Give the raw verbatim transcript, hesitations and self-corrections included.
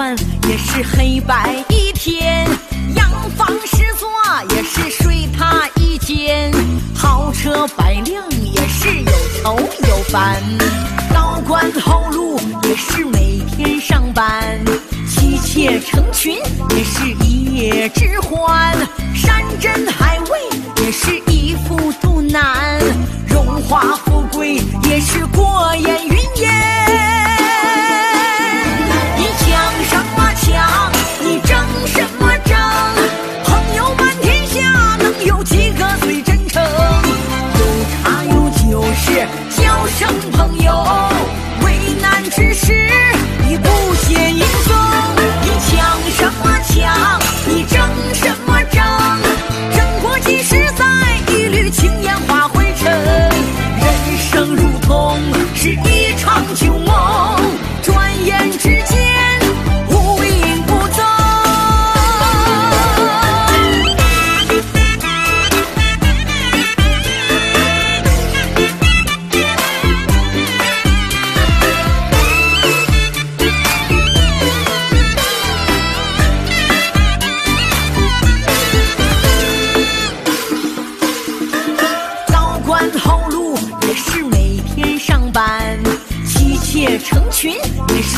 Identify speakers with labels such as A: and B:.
A: 晚也是黑白一天，洋房十座也是睡他一间，豪车百辆也是有愁有烦，高官厚禄也是每天上班，妻妾成群也是一夜之欢，山珍海味也是一副肚腩，荣华富贵也是过眼云烟。你抢什么抢？你争什么争？朋友满天下，能有几个最真诚？有茶有酒是交生朋友，为难之时你不嫌迎风。你抢什么抢？你争什么争？争过几十载，一缕青烟化灰尘。人生如同是一场旧梦，转眼之间无影无踪。高官厚禄也是每天上班，妻妾成群也